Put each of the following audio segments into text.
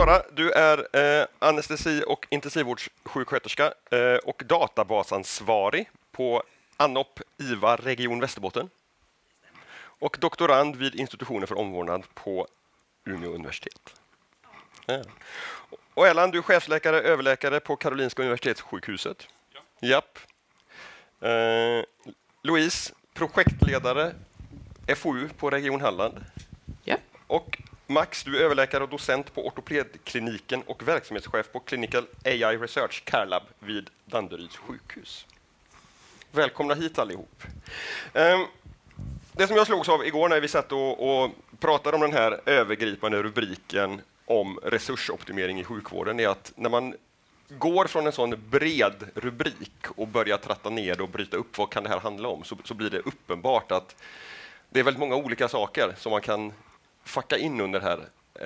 Sara, du är anestesi- och intensivvårdssjuksköterska och databasansvarig på ANOP IVA Region Västerbotten. Och doktorand vid institutionen för omvårdnad på Umeå universitet. Ja. Och Erland, du är chefsläkare, överläkare på Karolinska universitetssjukhuset. Ja. Japp. Louise, projektledare FoU på Region Halland. Ja. Och Max, du är överläkare och docent på ortopedkliniken och verksamhetschef på Clinical AI Research Carelab vid Danderyds sjukhus. Välkomna hit allihop. Det som jag slogs av igår när vi satt och pratade om den här övergripande rubriken om resursoptimering i sjukvården är att när man går från en sån bred rubrik och börjar tratta ner och bryta upp vad kan det här handla om så blir det uppenbart att det är väldigt många olika saker som man kan facka in under det här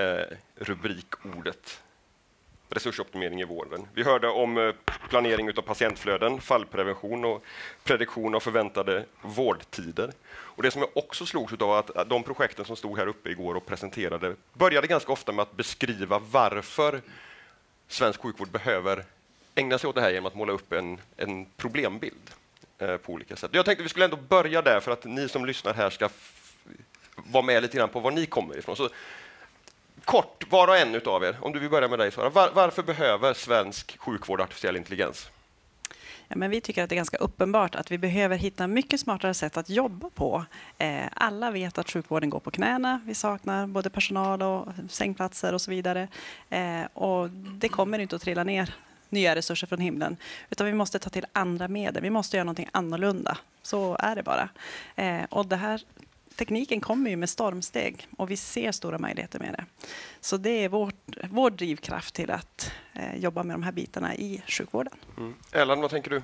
rubrikordet resursoptimering i vården. Vi hörde om planering av patientflöden, fallprevention och prediktion av förväntade vårdtider. Och det som jag också slogs av att de projekten som stod här uppe igår och presenterade började ganska ofta med att beskriva varför svensk sjukvård behöver ägna sig åt det här genom att måla upp en problembild på olika sätt. Jag tänkte vi skulle ändå börja där för att ni som lyssnar här ska vara med lite grann på var ni kommer ifrån. Så kort, var och en utav er, om du vill börja med dig Sara. Varför behöver svensk sjukvård artificiell intelligens? Ja, men vi tycker att det är ganska uppenbart att vi behöver hitta mycket smartare sätt att jobba på. Alla vet att sjukvården går på knäna. Vi saknar både personal och sängplatser och så vidare. Och det kommer inte att trilla ner nya resurser från himlen. Utan vi måste ta till andra medel. Vi måste göra någonting annorlunda. Så är det bara. Och det här tekniken kommer ju med stormsteg och vi ser stora möjligheter med det. Så det är vår drivkraft till att jobba med de här bitarna i sjukvården. Erland, vad tänker du?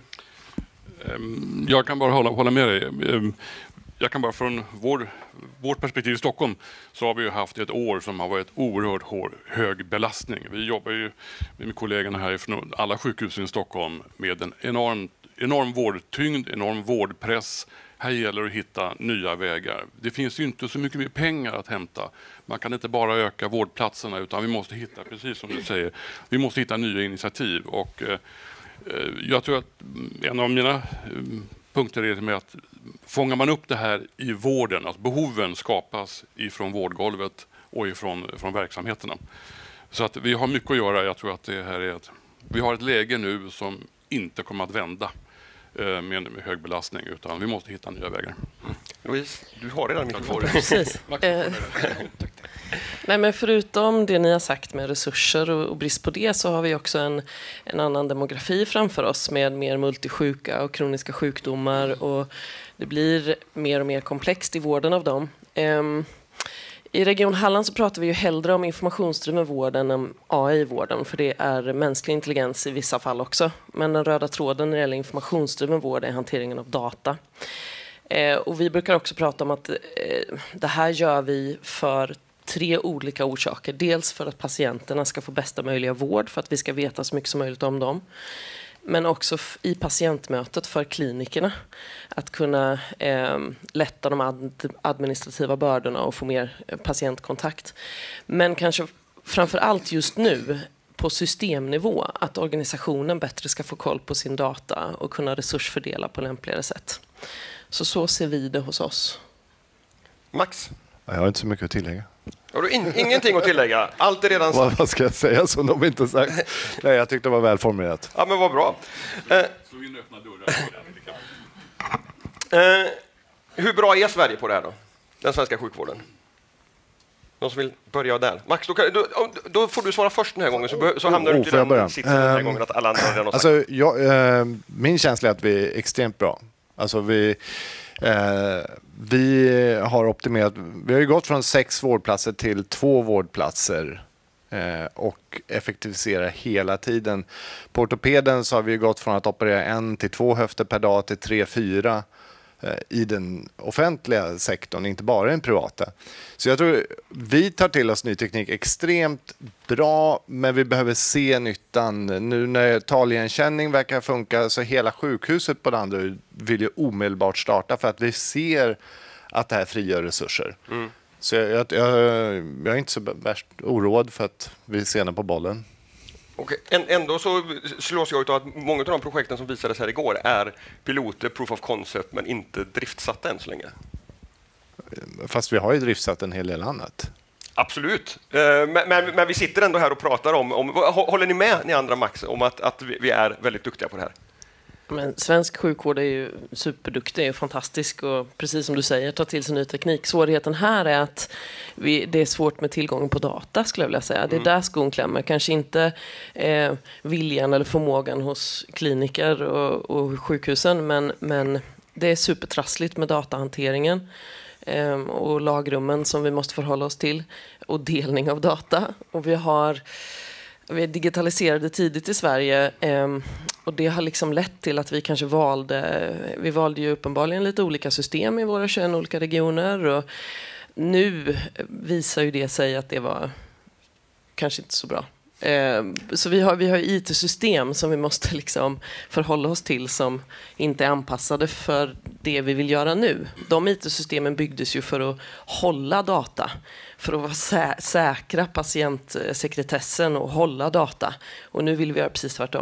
Jag kan bara hålla med dig. Jag kan bara från vårt perspektiv i Stockholm så har vi ju haft ett år som har varit oerhört hög belastning. Vi jobbar ju med kollegorna här från alla sjukhus i Stockholm med en enorm vårdtyngd, enorm vårdpress. Här gäller det att hitta nya vägar. Det finns ju inte så mycket mer pengar att hämta. Man kan inte bara öka vårdplatserna utan vi måste hitta, precis som du säger, vi måste hitta nya initiativ. Och jag tror att en av mina punkter är med att fångar man upp det här i vården, att behoven skapas ifrån vårdgolvet och ifrån verksamheterna. Så att vi har mycket att göra. Jag tror att det här är vi har ett läge nu som inte kommer att vända med hög belastning, utan vi måste hitta nya vägar. Louise, du har redan mikrofonen. Precis. Nej, men förutom det ni har sagt med resurser och brist på det så har vi också en annan demografi framför oss med mer multisjuka och kroniska sjukdomar och det blir mer och mer komplext i vården av dem. I Region Halland så pratar vi ju hellre om informationsdriven vård än om AI i vården, för det är mänsklig intelligens i vissa fall också. Men den röda tråden när det gäller informationsdriven vård är hanteringen av data. Och vi brukar också prata om att det här gör vi för 3 olika orsaker. Dels för att patienterna ska få bästa möjliga vård, för att vi ska veta så mycket som möjligt om dem. Men också i patientmötet för klinikerna. Att kunna lätta de administrativa bördorna och få mer patientkontakt. Men kanske framför allt just nu på systemnivå att organisationen bättre ska få koll på sin data och kunna resursfördela på lämpligare sätt. Så ser vi det hos oss. Max? Jag har inte så mycket att tillägga. Har du ingenting att tillägga? Allt är redan sagt. Vad ska jag säga som de inte sagt? Nej, jag tyckte det var välformulerat. Ja, men vad bra. Så in öppna dörrar. Hur bra är Sverige på det här då? Den svenska sjukvården? Någon som vill börja där? Max, då får du svara först den här gången så hamnar du inte i den sitsen den här gången att alla andra redan har sagt. Alltså, min känsla är att vi är extremt bra. Alltså vi har optimerat. Vi har ju gått från 6 vårdplatser till 2 vårdplatser och effektiviserar hela tiden. På ortopeden så har vi gått från att operera 1 till 2 höfter per dag till 3-4 i den offentliga sektorn, inte bara i den privata. Så jag tror vi tar till oss ny teknik extremt bra, men vi behöver se nyttan. Nu när taligenkänning verkar funka så hela sjukhuset på det andra vill ju omedelbart starta för att vi ser att det här frigör resurser. Så jag är inte så värst oroad för att vi är sena på bollen. Och ändå så slås jag ut av att många av de projekten som visades här igår är piloter, proof of concept, men inte driftsatta än så länge. Fast vi har ju driftsatt en hel del annat. Absolut, men vi sitter ändå här och pratar om håller ni med, ni andra Max, om att vi är väldigt duktiga på det här? Men svensk sjukvård är ju superduktig och fantastisk och precis som du säger, ta till sig ny teknik. Svårigheten här är att det är svårt med tillgången på data, skulle jag vilja säga. Det är där skon klämmer. Kanske inte viljan eller förmågan hos kliniker och sjukhusen, men det är supertrassligt med datahanteringen och lagrummen som vi måste förhålla oss till och delning av data. Och vi digitaliserade tidigt i Sverige och det har liksom lett till att vi kanske valde ju uppenbarligen lite olika system i våra 21 olika regioner och nu visar ju det sig att det var kanske inte så bra. Så vi har IT-system som vi måste liksom förhålla oss till som inte är anpassade för det vi vill göra nu. De IT-systemen byggdes ju för att hålla data, för att vara säkra patientsekretessen och hålla data. Och nu vill vi göra precis tvärtom.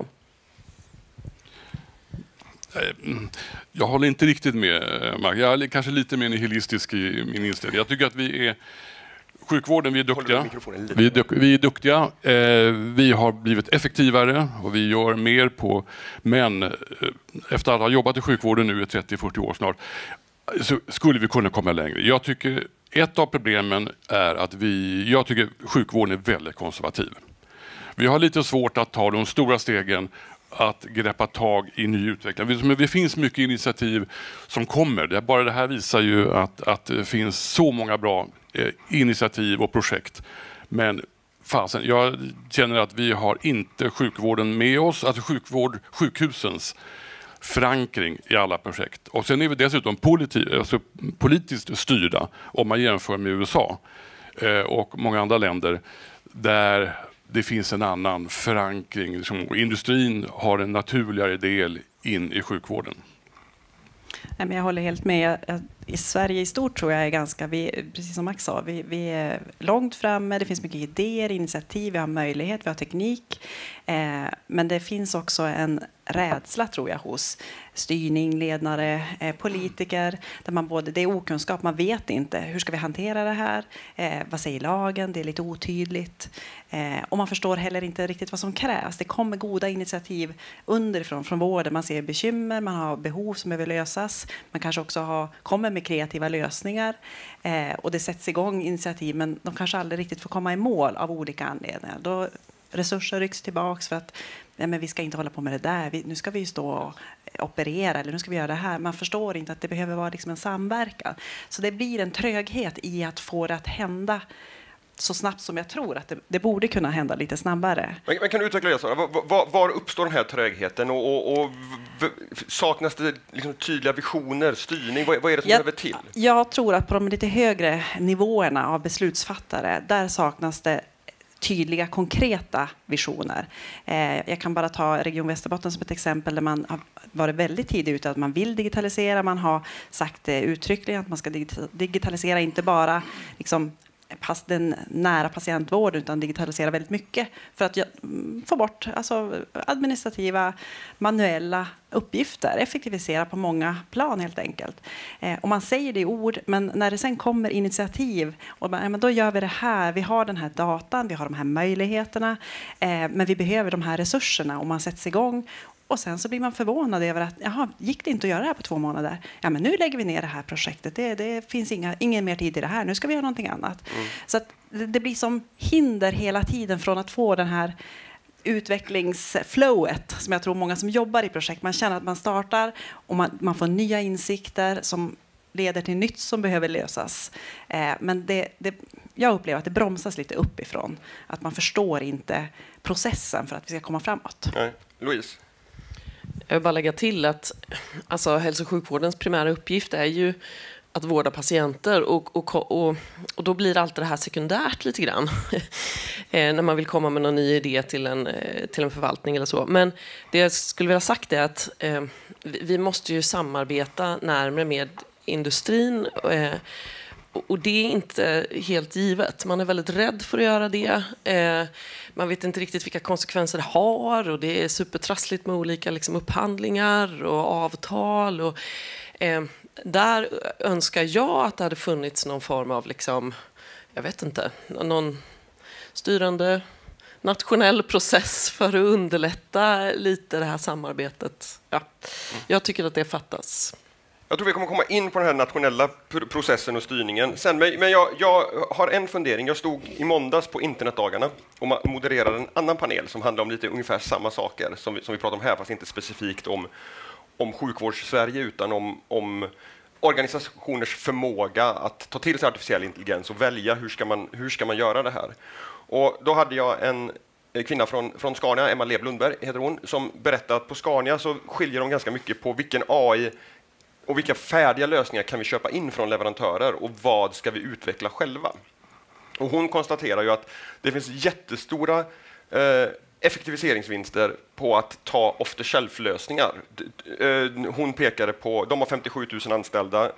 Jag håller inte riktigt med, Mark. Jag är kanske lite mer nihilistisk i min inställning. Jag tycker att sjukvården, vi är duktiga. Vi är duktiga. Vi har blivit effektivare och vi gör mer på. Men efter att ha jobbat i sjukvården nu i 30-40 år snart så skulle vi kunna komma längre. Jag tycker ett av problemen är att jag tycker sjukvården är väldigt konservativ. Vi har lite svårt att ta de stora stegen att greppa tag i ny utveckling. Det finns mycket initiativ som kommer. Bara det här visar ju att det finns så många bra initiativ och projekt. Men fasen, jag känner att vi har inte sjukvården med oss, alltså sjukhusens förankring i alla projekt. Och sen är vi dessutom politiskt styrda om man jämför med USA och många andra länder där det finns en annan förankring. Industrin har en naturligare del in i sjukvården. Nej, men jag håller helt med. I Sverige i stort tror jag är ganska, precis som Max sa, vi är långt framme, det finns mycket idéer, initiativ, vi har möjlighet, vi har teknik. Men det finns också en rädsla tror jag hos styrning, ledare, politiker. Där det är okunskap, man vet inte. Hur ska vi hantera det här? Vad säger lagen? Det är lite otydligt. Och man förstår heller inte riktigt vad som krävs. Det kommer goda initiativ underifrån, från vården. Man ser bekymmer, man har behov som behöver lösas. Man kanske också kommer med kreativa lösningar. Och det sätts igång initiativ, men de kanske aldrig riktigt får komma i mål av olika anledningar. Då resurser rycks tillbaks för att men vi ska inte hålla på med det där. Nu ska vi stå och operera eller nu ska vi göra det här. Man förstår inte att det behöver vara liksom en samverkan. Så det blir en tröghet i att få det att hända så snabbt som jag tror att det borde kunna hända lite snabbare. Men kan du utveckla det, Sara? Var uppstår den här trögheten och saknas det liksom tydliga visioner, styrning? Vad är det som behöver till? Jag tror att på de lite högre nivåerna av beslutsfattare, där saknas det tydliga, konkreta visioner. Jag kan bara ta Region Västerbotten som ett exempel där man har varit väldigt tidigt ute att man vill digitalisera. Man har sagt uttryckligen att man ska digitalisera inte bara liksom den nära patientvård utan digitalisera väldigt mycket för att få bort administrativa, manuella uppgifter, effektivisera på många plan helt enkelt. Och man säger det i ord, men när det sen kommer initiativ och men då gör vi det här, vi har den här datan, vi har de här möjligheterna, men vi behöver de här resurserna och man sätts igång. Och sen så blir man förvånad över att gick det inte att göra det här på 2 månader? Ja, men nu lägger vi ner det här projektet. Det finns ingen mer tid i det här. Nu ska vi göra någonting annat. Så att det blir som hinder hela tiden från att få den här utvecklingsflowet som jag tror många som jobbar i projekt. Man känner att man startar och man får nya insikter som leder till nytt som behöver lösas. Men jag upplever att det bromsas lite uppifrån. Att man förstår inte processen för att vi ska komma framåt. Nej. Louise? Jag vill bara lägga till att hälso- och sjukvårdens primära uppgift är ju att vårda patienter och då blir allt det här sekundärt lite grann när man vill komma med någon ny idé till en förvaltning eller så. Men det jag skulle vilja ha sagt är att vi måste ju samarbeta närmare med industrin Och det är inte helt givet. Man är väldigt rädd för att göra det. Man vet inte riktigt vilka konsekvenser det har och det är supertrassligt med olika liksom, upphandlingar och avtal. Och, där önskar jag att det hade funnits någon form av, liksom, jag vet inte, någon styrande nationell process för att underlätta lite det här samarbetet. Ja. Jag tycker att det fattas. Jag tror vi kommer komma in på den här nationella processen och styrningen sen, men jag har en fundering. Jag stod i måndags på internetdagarna och modererade en annan panel som handlar om lite ungefär samma saker som vi pratar om här, fast inte specifikt om sjukvårds-Sverige utan om organisationers förmåga att ta till sig artificiell intelligens och välja hur ska man göra det här. Och då hade jag en kvinna från Scania, Emma Lev-Lundberg heter hon, som berättade att på Scania så skiljer de ganska mycket på vilken AI och vilka färdiga lösningar kan vi köpa in från leverantörer och vad ska vi utveckla själva. Och hon konstaterar ju att det finns jättestora effektiviseringsvinster på att ta off-the-shelf-lösningar. Hon pekade på, de har 57 000 anställda.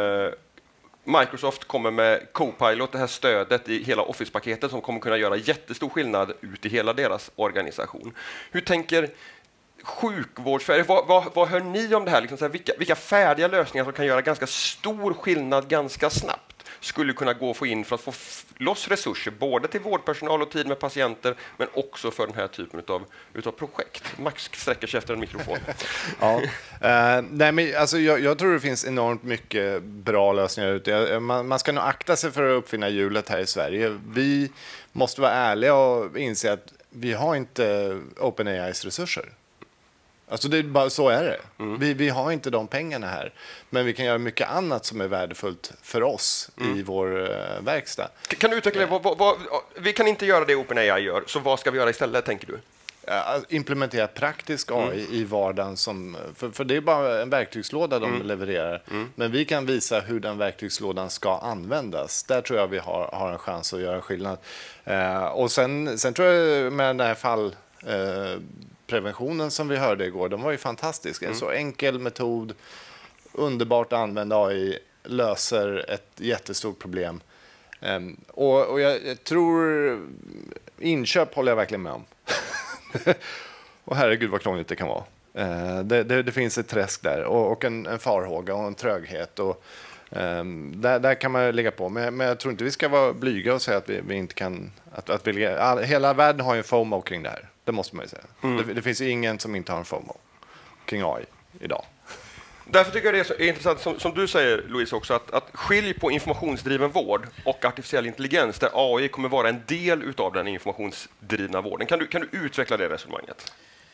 Microsoft kommer med Copilot, det här stödet i hela Office-paketet som kommer kunna göra jättestor skillnad ut i hela deras organisation. Hur tänker sjukvårdsfärg, vad hör ni om det här? Liksom så här vilka färdiga lösningar som kan göra ganska stor skillnad ganska snabbt skulle kunna gå att få in för att få loss resurser både till vårdpersonal och tid med patienter, men också för den här typen utav projekt. Max sträcker sig efter en mikrofon. Ja. Nej, men alltså jag tror det finns enormt mycket bra lösningar ute. Man ska nog akta sig för att uppfinna hjulet här i Sverige. Vi måste vara ärliga och inse att vi har inte OpenAIs resurser. Alltså det är bara, så är det. Vi har inte de pengarna här. Men vi kan göra mycket annat som är värdefullt för oss i vår verkstad. Kan du utveckla det? Vi kan inte göra det OpenAI gör, så vad ska vi göra istället, tänker du? Implementera praktisk AI i vardagen. För det är bara en verktygslåda de levererar. Men vi kan visa hur den verktygslådan ska användas. Där tror jag vi har en chans att göra skillnad. Och sen tror jag med den här preventionen som vi hörde igår, de var ju fantastiska. En så enkel metod, underbart att använda AI, löser ett jättestort problem. Och jag tror inköp håller jag verkligen med om. Och herregud vad krångligt det kan vara. Det finns ett träsk där och en farhåga och en tröghet. Och, där kan man lägga på. Men jag tror inte vi ska vara blyga och säga att vi inte kan... hela världen har ju en FOMO kring det här. Det måste man ju säga. Det finns ju ingen som inte har en FOMO kring AI idag. Därför tycker jag det är så intressant, som du säger Louise också, att skilj på informationsdriven vård och artificiell intelligens, där AI kommer vara en del utav den informationsdrivna vården. Kan du utveckla det resonemanget?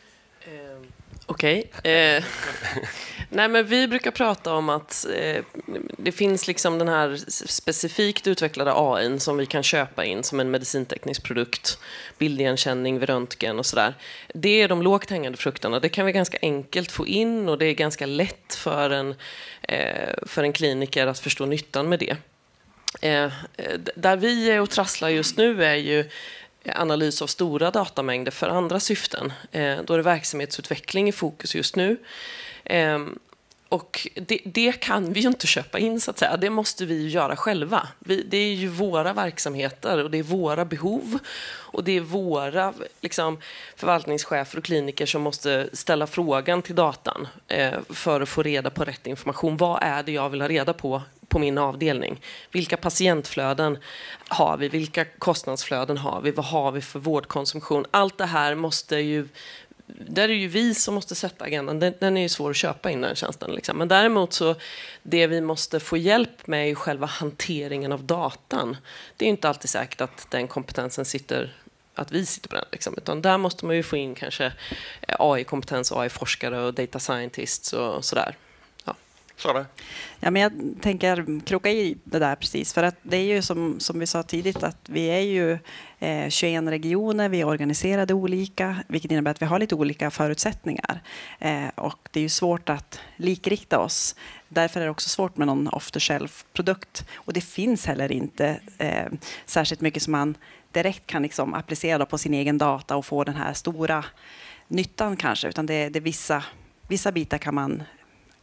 Okej. Nej, men vi brukar prata om att det finns liksom den här specifikt utvecklade AI som vi kan köpa in som en medicinteknisk produkt, bildigenkänning vid röntgen och sådär. Det är de lågt hängande frukterna. Det kan vi ganska enkelt få in och det är ganska lätt för en kliniker att förstå nyttan med det. Där vi är och trasslar just nu är ju analys av stora datamängder för andra syften. Då är det verksamhetsutveckling i fokus just nu. Och det kan vi ju inte köpa in, så att säga. Det måste vi ju göra själva. Det är ju våra verksamheter och det är våra behov. Och det är våra liksom, förvaltningschefer och kliniker som måste ställa frågan till datan för att få reda på rätt information. Vad är det jag vill ha reda på min avdelning? Vilka patientflöden har vi? Vilka kostnadsflöden har vi? Vad har vi för vårdkonsumtion? Allt det här måste ju... Där är ju vi som måste sätta agendan. Den är ju svår att köpa in, den tjänsten. Liksom. Men däremot så det vi måste få hjälp med är själva hanteringen av datan. Det är inte alltid säkert att den kompetensen att vi sitter på den. Liksom. Utan där måste man ju få in kanske AI-kompetens, AI-forskare och data scientists och sådär. Ja, men jag tänker kroka i det där precis. För att det är ju som vi sa tidigt att vi är ju 21 regioner, vi är organiserade olika, vilket innebär att vi har lite olika förutsättningar. Och det är ju svårt att likrikta oss. Därför är det också svårt med någon off-the-shelf-produkt. Och det finns heller inte särskilt mycket som man direkt kan liksom applicera på sin egen data och få den här stora nyttan kanske. Utan det är vissa bitar kan man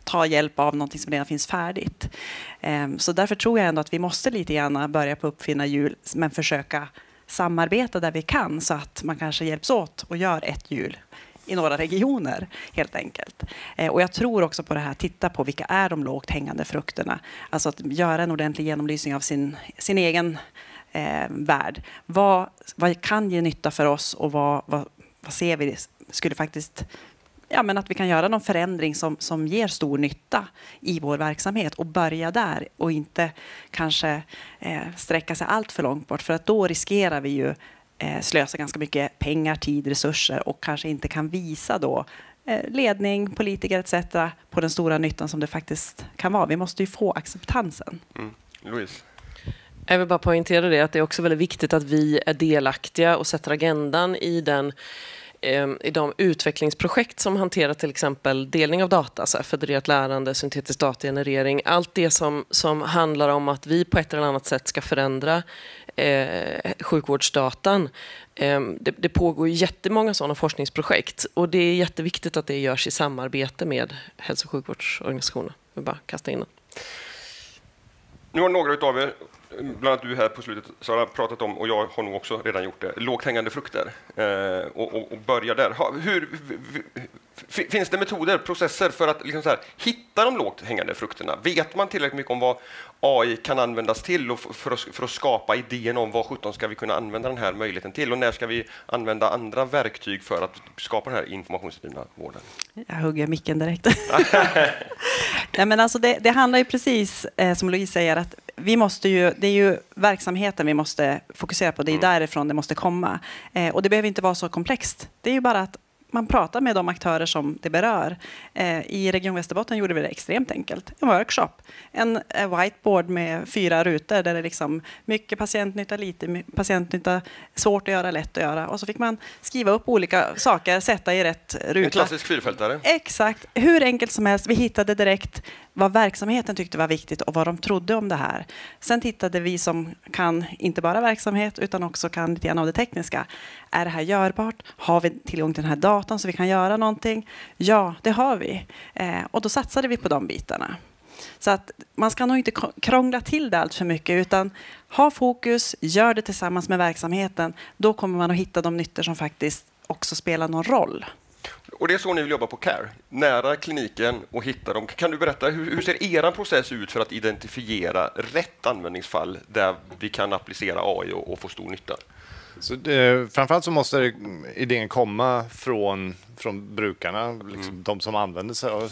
ta hjälp av någonting som redan finns färdigt. Så därför tror jag ändå att vi måste lite grann börja på uppfinna hjul, men försöka samarbeta där vi kan så att man kanske hjälps åt och gör ett hjul i några regioner helt enkelt. Och jag tror också på det här, titta på vilka är de lågt hängande frukterna. Alltså att göra en ordentlig genomlysning av sin egen värld. Vad kan ge nytta för oss och vad ser vi skulle faktiskt, ja, men att vi kan göra någon förändring som ger stor nytta i vår verksamhet och börja där och inte kanske sträcka sig allt för långt bort, för att då riskerar vi ju slösa ganska mycket pengar, tid, resurser och kanske inte kan visa då ledning, politiker etc. på den stora nyttan som det faktiskt kan vara. Vi måste ju få acceptansen. Louise? Jag vill bara poängtera det, att det är också väldigt viktigt att vi är delaktiga och sätter agendan i de utvecklingsprojekt som hanterar till exempel delning av data, så här federerat lärande, syntetisk datagenerering, allt det som handlar om att vi på ett eller annat sätt ska förändra sjukvårdsdatan. Det pågår jättemånga sådana forskningsprojekt och det är jätteviktigt att det görs i samarbete med hälso- och sjukvårdsorganisationer. Jag vill bara kasta in det. Nu har några utav er, bland annat du här på slutet, så har jag pratat om, och jag har nog också redan gjort det, lågt hängande frukter. Och börja där. Finns det metoder, processer för att liksom så här, hitta de lågt hängande frukterna? Vet man tillräckligt mycket om vad AI kan användas till och för att skapa idén om vad 17 ska vi kunna använda den här möjligheten till? Och när ska vi använda andra verktyg för att skapa den här informationsdrivna vården? Jag hugger micken direkt. Nej, men alltså det handlar ju precis som Louise säger, att vi måste ju, det är ju verksamheten vi måste fokusera på. Det är därifrån det måste komma. Och det behöver inte vara så komplext. Det är ju bara att man pratar med de aktörer som det berör. I Region Västerbotten gjorde vi det extremt enkelt. En workshop. En whiteboard med 4 rutor där det är liksom mycket patientnytta, lite patientnytta, svårt att göra, lätt att göra. Och så fick man skriva upp olika saker, sätta i rätt ruta. En klassisk fyrfältare. Exakt. Hur enkelt som helst. Vi hittade direkt vad verksamheten tyckte var viktigt och vad de trodde om det här. Sen tittade vi som kan inte bara verksamhet utan också kan lite grann av det tekniska. Är det här görbart? Har vi tillgång till den här datan så vi kan göra någonting? Ja, det har vi. Och då satsade vi på de bitarna. Så att man ska nog inte krångla till det allt för mycket, utan ha fokus, gör det tillsammans med verksamheten. Då kommer man att hitta de nyttor som faktiskt också spelar någon roll. Och det är så ni vill jobba på CARE, nära kliniken och hitta dem. Kan du berätta, hur ser er process ut för att identifiera rätt användningsfall där vi kan applicera AI och få stor nytta? Så framförallt så måste idén komma från brukarna, liksom de som använder sig av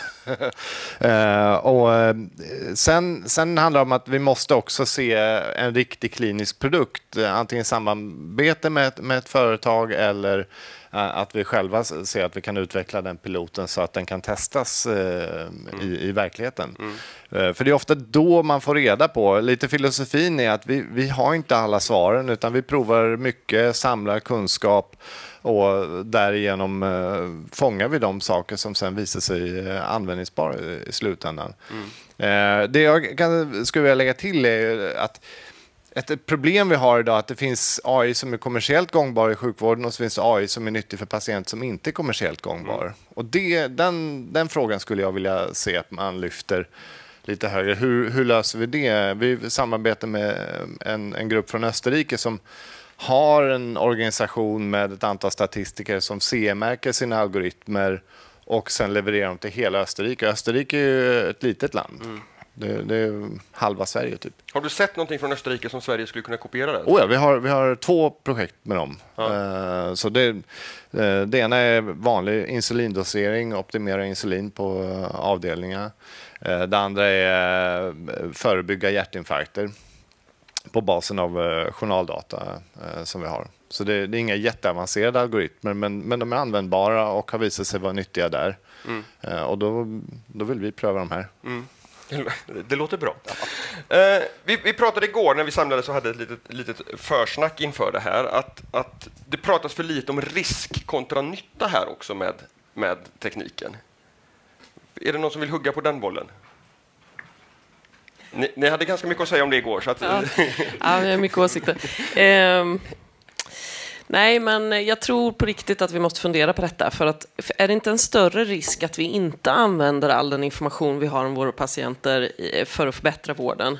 och sen handlar det om att vi måste också se en riktig klinisk produkt, antingen i samarbete med ett företag eller att vi själva ser att vi kan utveckla den piloten så att den kan testas i verkligheten. För det är ofta då man får reda på, lite filosofin är att vi har inte alla svaren utan vi provar mycket, samlar kunskap och därigenom fångar vi de saker som sen visar sig användningsbara i slutändan. Det jag skulle vilja lägga till är att ett problem vi har idag är att det finns AI som är kommersiellt gångbar i sjukvården och så finns det AI som är nyttig för patient som inte är kommersiellt gångbar. Och den frågan skulle jag vilja se att man lyfter lite högre. Hur löser vi det? Vi samarbetar med en grupp från Österrike som har en organisation med ett antal statistiker som CE-märker sina algoritmer och sen levererar dem till hela Österrike. Österrike är ju ett litet land. Det är halva Sverige typ. Har du sett någonting från Österrike som Sverige skulle kunna kopiera där? Oh ja, vi har 2 projekt med dem. Så det ena är vanlig insulindosering, optimera insulin på avdelningar. Det andra är förebygga hjärtinfarkter på basen av journaldata som vi har. Så det är inga jätteavancerade algoritmer men de är användbara och har visat sig vara nyttiga där. Och då vill vi pröva de här. Det låter bra. Vi pratade igår när vi samlades och hade ett litet försnack inför det här att det pratas för lite om risk kontra nytta här också med tekniken. Är det någon som vill hugga på den bollen? Ni hade ganska mycket att säga om det igår. Så att ja, vi har mycket åsikter. Nej, men jag tror på riktigt att vi måste fundera på detta. För att är det inte en större risk att vi inte använder all den information vi har om våra patienter för att förbättra vården?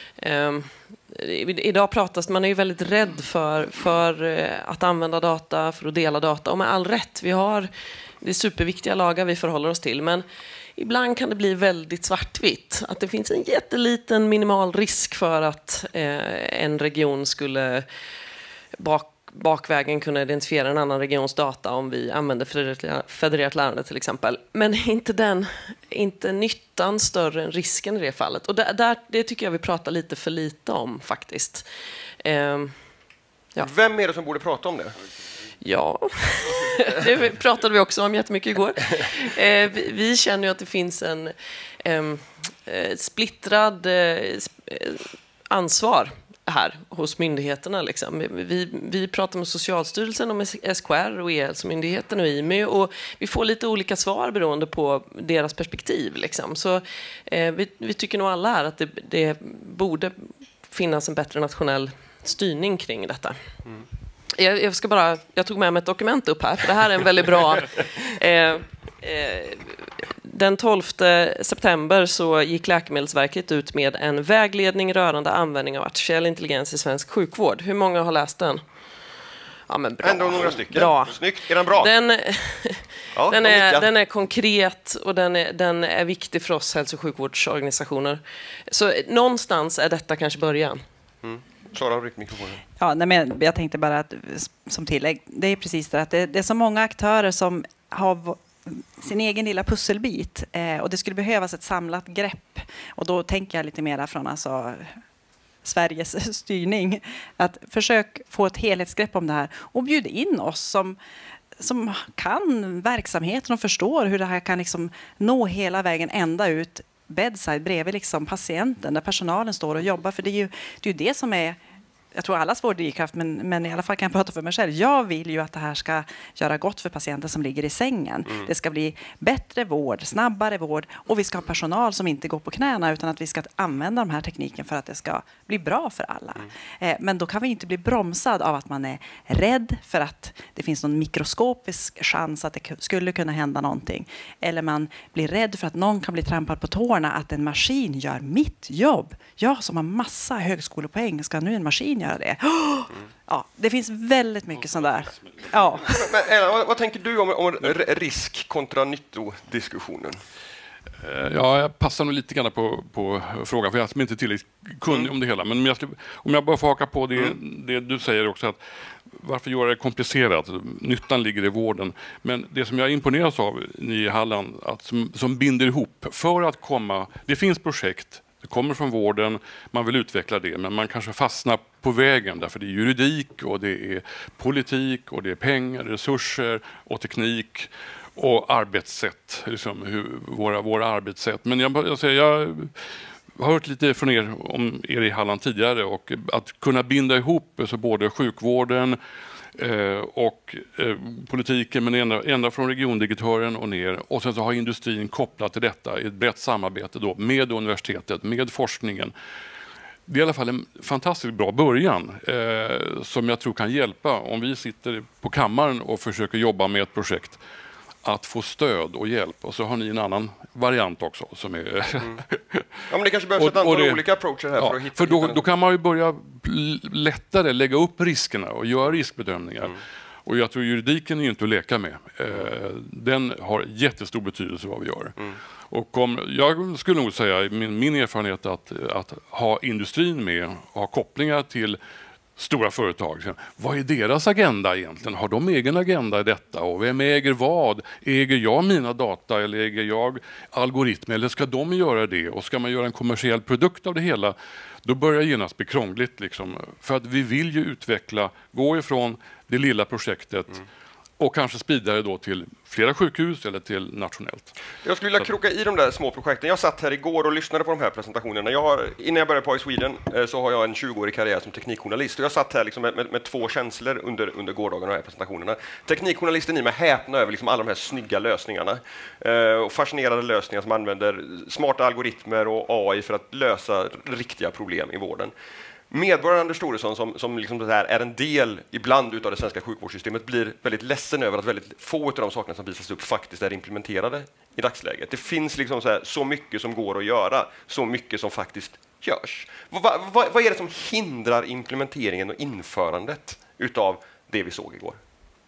Idag pratas man är ju väldigt rädd för att använda data, för att dela data. Och med all rätt, det är superviktiga lagar vi förhåller oss till. Men ibland kan det bli väldigt svartvitt. Att det finns en jätteliten minimal risk för att en region skulle bakvägen kunna identifiera en annan regions data om vi använder federerat lärande till exempel. Men inte nyttan större än risken i det fallet. Och det tycker jag vi pratar lite för lite om faktiskt. Ja. Vem är det som borde prata om det? Ja, det pratade vi också om jättemycket igår. Vi känner ju att det finns en splittrad ansvar här hos myndigheterna. Liksom. Vi pratar med Socialstyrelsen och med SKR och E-hälsomyndigheten och IMY och vi får lite olika svar beroende på deras perspektiv. Liksom. Så vi tycker nog alla här att det borde finnas en bättre nationell styrning kring detta. Mm. Jag tog med mig ett dokument upp här, för det här är en väldigt bra... Den 12 september så gick Läkemedelsverket ut med en vägledning rörande användning av artificiell intelligens i svensk sjukvård. Hur många har läst den? Ja, men bra. Ändå några stycken. Bra. Snyggt. Är den bra? Den är konkret och den är viktig för oss hälso- och sjukvårdsorganisationer. Så någonstans är detta kanske början. Mm. Sara, ryck mikrofonen. Ja, men jag tänkte bara att som tillägg, det är precis det att det är så många aktörer som har sin egen lilla pusselbit och det skulle behövas ett samlat grepp. Och då tänker jag lite mera från Sveriges styrning. Att försök få ett helhetsgrepp om det här och bjud in oss som kan verksamheten och förstår hur det här kan liksom nå hela vägen ända ut bedside bredvid liksom patienten där personalen står och jobbar. För det är ju det som är, jag tror allas vår drivkraft, men i alla fall kan jag prata för mig själv. Jag vill ju att det här ska göra gott för patienter som ligger i sängen. Mm. Det ska bli bättre vård, snabbare vård och vi ska ha personal som inte går på knäna utan att vi ska använda de här tekniken för att det ska bli bra för alla. Men då kan vi inte bli bromsad av att man är rädd för att det finns någon mikroskopisk chans att det skulle kunna hända någonting. Eller man blir rädd för att någon kan bli trampad på tårna, att en maskin gör mitt jobb. Jag som har massa högskolepoäng, ska nu en maskin göra det? Ja, det finns väldigt mycket sånt där. Ja. Men, vad tänker du om risk kontra nyttodiskussionen? Ja, jag passar nog lite grann på frågan, för jag är inte tillräckligt kunnig om det hela. Men om jag bara får haka på det du säger också, att varför göra det komplicerat? Nyttan ligger i vården. Men det som jag imponeras av i Halland, att som binder ihop för att komma... Det finns projekt, det kommer från vården, man vill utveckla det, men man kanske fastnar på vägen därför det är juridik och det är politik och det är pengar, resurser och teknik och arbetssätt, liksom våra arbetssätt. Men jag har hört lite från om er i Halland tidigare och att kunna binda ihop så både sjukvården och politiken, men ända från regiondirektören och ner, och sen så har industrin kopplat till detta i ett brett samarbete då med universitetet, med forskningen. Det är i alla fall en fantastiskt bra början som jag tror kan hjälpa om vi sitter på kammaren och försöker jobba med ett projekt att få stöd och hjälp. Och så har ni en annan variant också som är... Ja, men det kanske behövs ett antal olika approacher här för att hitta... För då kan man ju börja lättare lägga upp riskerna och göra riskbedömningar. Och jag tror juridiken är ju inte att leka med. Den har jättestor betydelse vad vi gör. Och jag skulle nog säga, min erfarenhet att ha industrin med och ha kopplingar till stora företag. Vad är deras agenda egentligen? Har de egen agenda i detta? Och vem äger vad? Äger jag mina data eller äger jag algoritmer? Eller ska de göra det? Och ska man göra en kommersiell produkt av det hela? Då börjar det genast bli krångligt. Liksom. För att vi vill ju gå ifrån det lilla projektet och kanske sprida det då till flera sjukhus eller till nationellt. Jag skulle vilja kroka i de där små projekten. Jag satt här igår och lyssnade på de här presentationerna. Innan jag började på iSweden så har jag en 20-årig karriär som teknikjournalist. Och jag satt här liksom med två känslor under gårdagen de här presentationerna. Teknikjournalisten i mig häpna över liksom alla de här snygga lösningarna. Och fascinerade lösningar som använder smarta algoritmer och AI för att lösa riktiga problem i vården. Medborgaren Anders Thoresson som liksom det här är en del ibland utav det svenska sjukvårdssystemet blir väldigt ledsen över att väldigt få av de sakerna som visas upp faktiskt är implementerade i dagsläget. Det finns liksom så mycket som går att göra, så mycket som faktiskt görs. Vad är det som hindrar implementeringen och införandet utav det vi såg igår?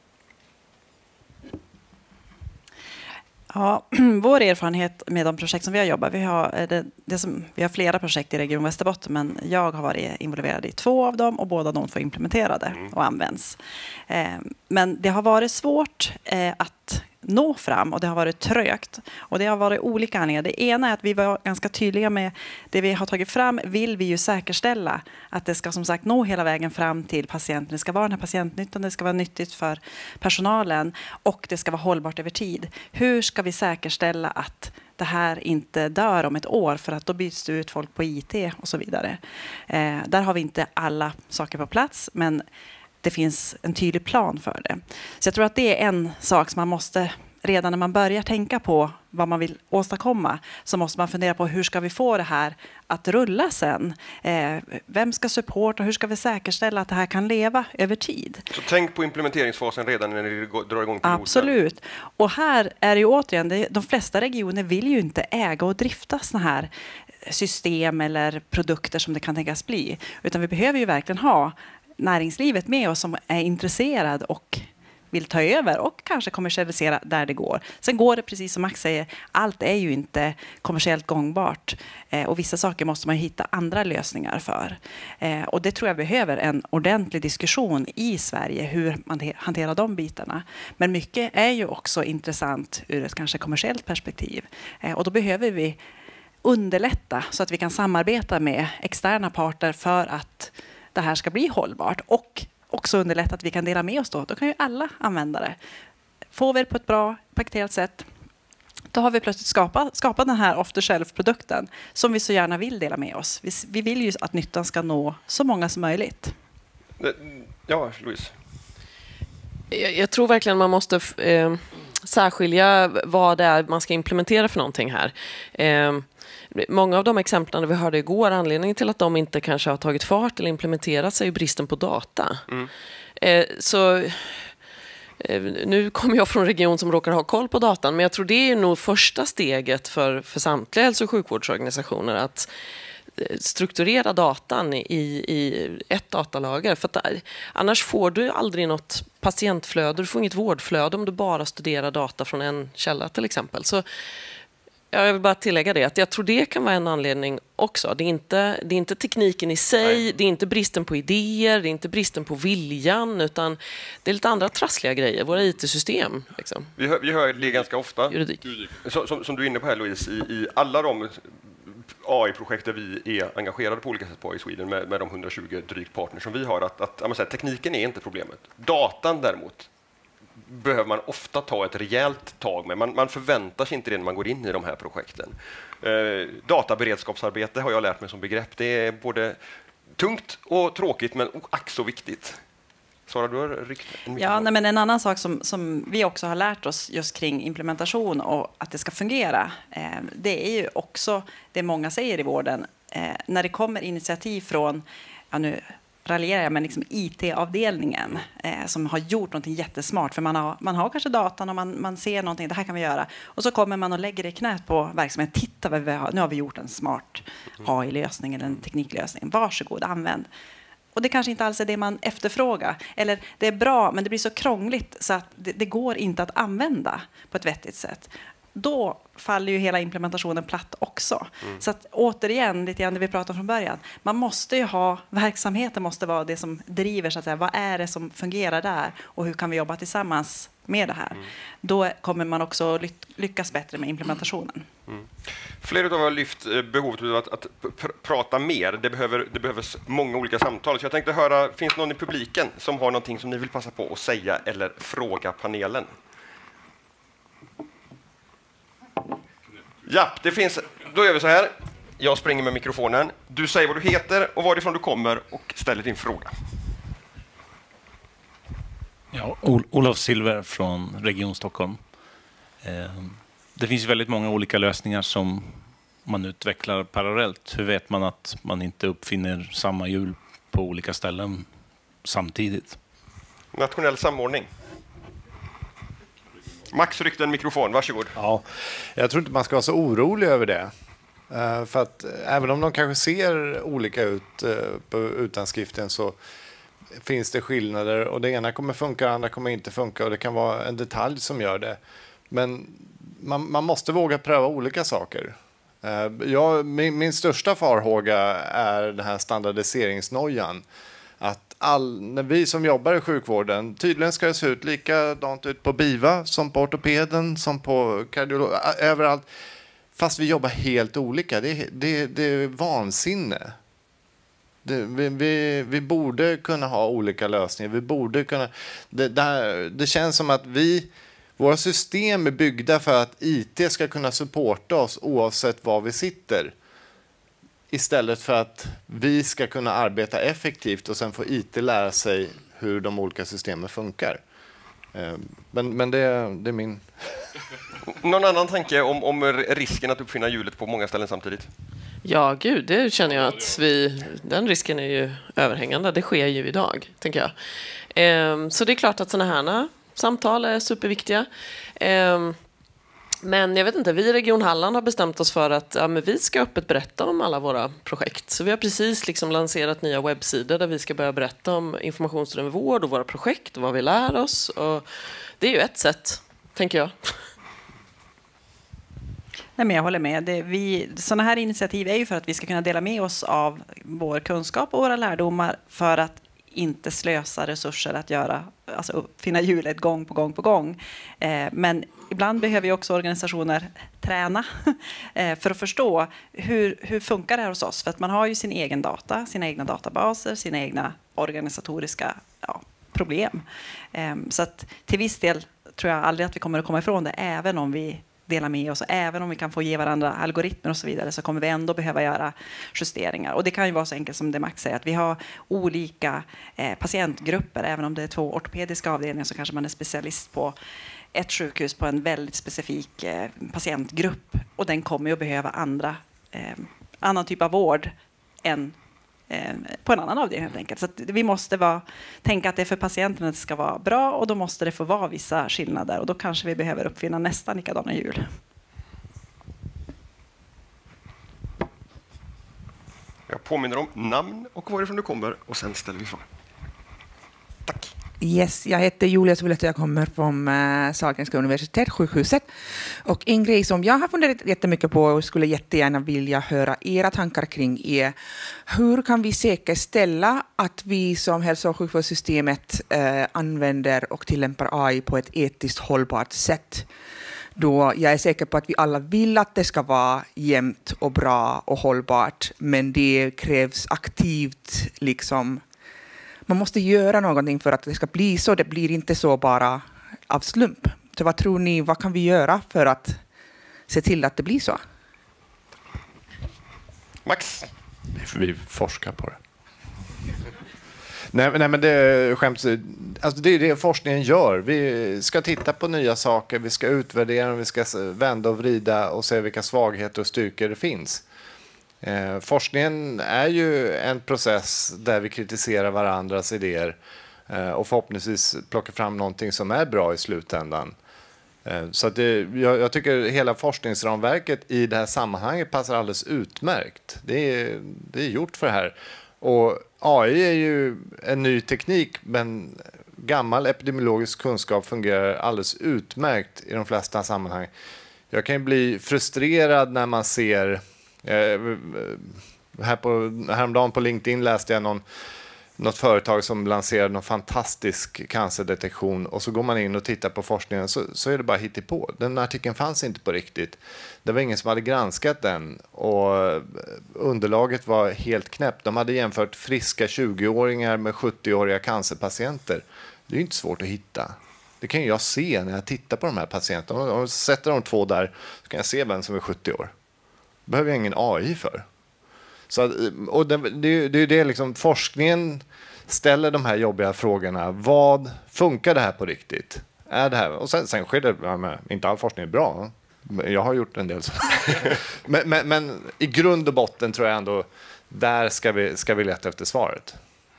Ja, vår erfarenhet med de projekt som vi har jobbat, vi har flera projekt i Region Västerbotten, men jag har varit involverad i 2 av dem och båda de 2 implementerade och används. Men det har varit svårt att nå fram och det har varit trögt och det har varit olika anledningar. Det ena är att vi var ganska tydliga med det vi har tagit fram vill vi ju säkerställa att det ska som sagt nå hela vägen fram till patienten. Det ska vara den här patientnyttan, det ska vara nyttigt för personalen och det ska vara hållbart över tid. Hur ska vi säkerställa att det här inte dör om ett år för att då byts det ut folk på IT och så vidare. Där har vi inte alla saker på plats, men det finns en tydlig plan för det. Så jag tror att det är en sak som man måste, redan när man börjar tänka på vad man vill åstadkomma, så måste man fundera på hur ska vi få det här att rulla sen? Vem ska supporta och hur ska vi säkerställa att det här kan leva över tid? Så tänk på implementeringsfasen redan när ni drar igång piloten. Absolut. Och här är det ju återigen, de flesta regioner vill ju inte äga och drifta såna här system eller produkter som det kan tänkas bli. Utan vi behöver ju verkligen ha näringslivet med oss som är intresserad och vill ta över och kanske kommersialisera där det går. Sen går det precis som Max säger, allt är ju inte kommersiellt gångbart och vissa saker måste man hitta andra lösningar för. Och det tror jag behöver en ordentlig diskussion i Sverige hur man hanterar de bitarna. Men mycket är ju också intressant ur ett kanske kommersiellt perspektiv och då behöver vi underlätta så att vi kan samarbeta med externa parter för att det här ska bli hållbart och också underlätta att vi kan dela med oss då. Då kan ju alla använda det. Får vi det på ett bra paketerat sätt, då har vi plötsligt skapat den här off-the-shelf-produkten som vi så gärna vill dela med oss. Vi vill ju att nyttan ska nå så många som möjligt. Ja, Louise. Jag tror verkligen man måste särskilja vad det är man ska implementera för någonting här. Många av de exemplen vi hörde igår, anledningen till att de inte kanske har tagit fart eller implementerats är ju bristen på data. Så nu kommer jag från en region som råkar ha koll på datan, men jag tror det är nog första steget för samtliga hälso- och sjukvårdsorganisationer att strukturera datan i ett datalager. För att annars får du aldrig något patientflöde, du får inget vårdflöde om du bara studerar data från en källa till exempel. Så jag vill bara tillägga det, att jag tror det kan vara en anledning också. Det är inte tekniken i sig, nej. Det är inte bristen på idéer, det är inte bristen på viljan, utan det är lite andra trassliga grejer, våra IT-system. Liksom. Vi hör det ganska ofta. Juridik. Som du är inne på här, Louise, i alla de AI-projekt där vi är engagerade på olika sätt på i Sweden med de 120 drygt partners som vi har, att tekniken är inte problemet. Datan däremot behöver man ofta ta ett rejält tag med. Man förväntar sig inte det när man går in i de här projekten. Databeredskapsarbete har jag lärt mig som begrepp. Det är både tungt och tråkigt, men ack så viktigt. Sara, du har ryckt en Ja, nej, men en annan sak som vi också har lärt oss just kring implementation och att det ska fungera, det är ju också det många säger i vården. När det kommer initiativ från, nu raljerar jag, men liksom IT-avdelningen som har gjort någonting jättesmart, för man har kanske datan och man ser någonting, det här kan vi göra, och så kommer man och lägger det i knät på verksamheten. Titta vad vi har, nu har vi gjort en smart AI-lösning eller en tekniklösning, varsågod, använd. Och det kanske inte alls är det man efterfrågar. Eller det är bra, men det blir så krångligt så att det går inte att använda på ett vettigt sätt. Då faller ju hela implementationen platt också. Så att återigen, lite grann det vi pratade om från början. Man måste ju ha, verksamheten måste vara det som driver, så att säga. Vad är det som fungerar där? Och hur kan vi jobba tillsammans med det här? Då kommer man också lyckas bättre med implementationen. Flera av er har lyft behovet av att prata mer. Det behövs många olika samtal. Så jag tänkte höra, finns det någon i publiken som har någonting som ni vill passa på att säga eller fråga panelen? Ja, det finns. Då gör vi så här. Jag springer med mikrofonen. Du säger vad du heter och varifrån du kommer och ställer din fråga. Ja, Olof Silver från Region Stockholm. Det finns väldigt många olika lösningar som man utvecklar parallellt. Hur vet man att man inte uppfinner samma hjul på olika ställen samtidigt. Nationell samordning. Max ryckte en mikrofon, varsågod. Ja, jag tror inte man ska vara så orolig över det. För att även om de kanske ser olika ut på utanskriften så finns det skillnader och det ena kommer funka, det andra kommer inte funka och det kan vara en detalj som gör det. Men man måste våga pröva olika saker. Min största farhåga är den här standardiseringsnojan. Att när vi som jobbar i sjukvården, tydligen ska det se ut likadant ut på BIVA som på ortopeden, som på kardiolog, överallt. Fast vi jobbar helt olika. Det är vansinne. Vi borde kunna ha olika lösningar. Vi borde kunna... Det känns som att våra system är byggda för att IT ska kunna supporta oss oavsett var vi sitter. Istället för att vi ska kunna arbeta effektivt och sen få IT lära sig hur de olika systemen funkar. Men det är min... Någon annan tanke om risken att uppfinna hjulet på många ställen samtidigt? Ja, gud, det känner jag att den risken är ju överhängande. Det sker ju idag, tänker jag. Så det är klart att sådana här samtal är superviktiga. Men jag vet inte, vi i Region Halland har bestämt oss för att men vi ska öppet berätta om alla våra projekt. Så vi har precis lanserat nya webbsidor där vi ska börja berätta om informationsdriven vård och våra projekt och vad vi lär oss. Och det är ju ett sätt, tänker jag. Nej, men jag håller med. Sådana här initiativ är ju för att vi ska kunna dela med oss av vår kunskap och våra lärdomar för att inte slösa resurser att finna hjulet gång på gång. Men ibland behöver ju också organisationer träna för att förstå hur funkar det här hos oss. För att man har ju sin egen data, sina egna databaser, sina egna organisatoriska problem. Så att till viss del tror jag aldrig att vi kommer att komma ifrån det, även om vi dela med oss. Även om vi kan få ge varandra algoritmer och så vidare så kommer vi ändå behöva göra justeringar. Och det kan ju vara så enkelt som det Max säger, att vi har olika patientgrupper. Även om det är 2 ortopediska avdelningar så kanske man är specialist på ett sjukhus på en väldigt specifik patientgrupp. Och den kommer ju att behöva annan typ av vård än på en annan avdelning helt enkelt. Så att vi måste tänka att det för patienten att det ska vara bra och då måste det få vara vissa skillnader och då kanske vi behöver uppfinna nästan likadana hjul. Jag påminner om namn och varifrån du kommer och sen ställer vi frågan. Tack. Yes, jag heter Julia Sulet och jag kommer från Sahlgrenska universitetssjukhuset. Och en grej som jag har funderat jättemycket på och skulle jättegärna vilja höra era tankar kring är hur kan vi säkerställa att vi som hälso- och sjukvårdssystemet använder och tillämpar AI på ett etiskt hållbart sätt. Då jag är säker på att vi alla vill att det ska vara jämnt och bra och hållbart, men det krävs aktivt man måste göra någonting för att det ska bli så. Det blir inte så bara av slump. Så vad tror ni, vad kan vi göra för att se till att det blir så? Max? Vi forskar på det. Nej, men det är skämt. Alltså det är det forskningen gör. Vi ska titta på nya saker, vi ska utvärdera, vi ska vända och vrida och se vilka svagheter och styrkor det finns. Forskningen är ju en process där vi kritiserar varandras idéer och förhoppningsvis plockar fram någonting som är bra i slutändan. Så att jag tycker hela forskningsramverket i det här sammanhanget passar alldeles utmärkt. Det är gjort för det här. Och AI är ju en ny teknik, men gammal epidemiologisk kunskap fungerar alldeles utmärkt i de flesta sammanhang. Jag kan ju bli frustrerad när man ser häromdagen på LinkedIn läste jag något företag som lanserade någon fantastisk cancerdetektion och så går man in och tittar på forskningen så är det bara hittepå. Den artikeln fanns inte på riktigt. Det var ingen som hade granskat den och underlaget var helt knäppt. De hade jämfört friska 20-åringar med 70-åriga cancerpatienter. Det är ju inte svårt att hitta. Det kan ju jag se när jag tittar på de här patienterna. Om jag sätter de 2 där så kan jag se vem som är 70 år. Det behöver jag ingen AI för. Så, och det är liksom forskningen ställer de här jobbiga frågorna. Vad funkar det här på riktigt? Är det här? Och sen sker det, inte all forskning är bra. Jag har gjort en del så. men i grund och botten tror jag ändå där ska vi leta efter svaret.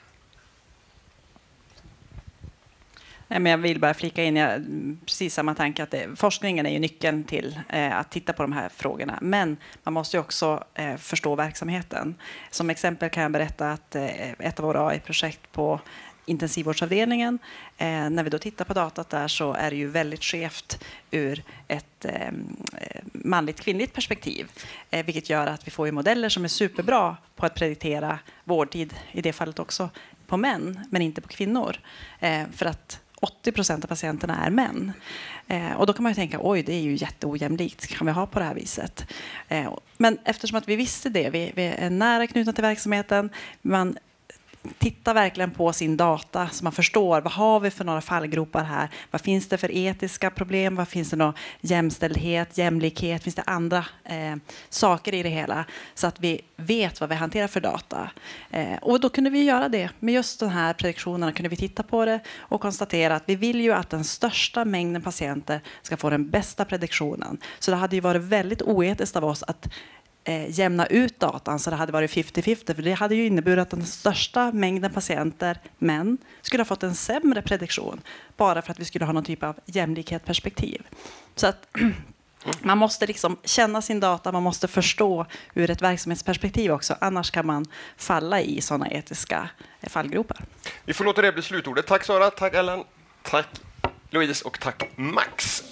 Men jag vill bara flika in, precis samma tanke, att forskningen är ju nyckeln till att titta på de här frågorna. Men man måste ju också förstå verksamheten. Som exempel kan jag berätta att ett av våra AI-projekt på intensivvårdsavdelningen, när vi då tittar på datat där, så är det ju väldigt skevt ur ett manligt kvinnligt perspektiv. Vilket gör att vi får ju modeller som är superbra på att prediktera vårdtid, i det fallet också på män, men inte på kvinnor. För att 80% av patienterna är män. Och då kan man ju tänka, oj, det är ju jätteojämlikt, kan vi ha på det här viset? Men eftersom att vi visste det, vi är nära knutna till verksamheten, man tittar verkligen på sin data så man förstår vad har vi för några fallgropar här. Vad finns det för etiska problem? Vad finns det någon jämställdhet, jämlikhet? Finns det andra saker i det hela? Så att vi vet vad vi hanterar för data. Och då kunde vi göra det. Med just de här prediktionerna kunde vi titta på det och konstatera att vi vill ju att den största mängden patienter ska få den bästa prediktionen. Så det hade ju varit väldigt oetiskt av oss att jämna ut datan så det hade varit 50-50, för det hade ju inneburit att den största mängden patienter, män, skulle ha fått en sämre prediktion bara för att vi skulle ha någon typ av jämlikhetsperspektiv. Så att man måste liksom känna sin data, man måste förstå ur ett verksamhetsperspektiv också, annars kan man falla i sådana etiska fallgropar. Vi får låta det bli slutordet. Tack Sara, tack Ellen, tack Louise och tack Max.